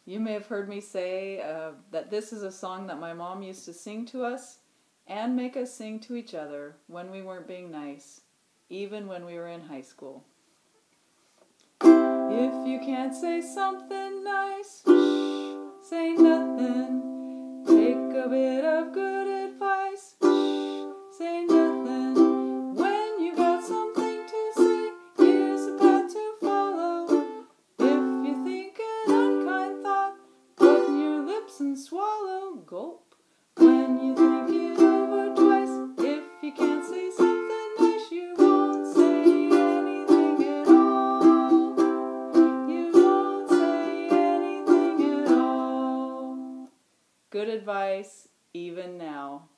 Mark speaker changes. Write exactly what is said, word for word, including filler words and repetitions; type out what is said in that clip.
Speaker 1: You may have heard me say uh, that this is a song that my mom used to sing to us and make us sing to each other when we weren't being nice, even when we were in high school. If you can't say something nice, shh, say nothing. Take a bit of good advice, shh, say nothing. When you got something to say, here's a path to follow. If you think an unkind thought, open your lips and swallow. Gulp. When you think it over twice, if you can't say something nice, you won't say anything at all. You won't say anything at all. Good advice, even now.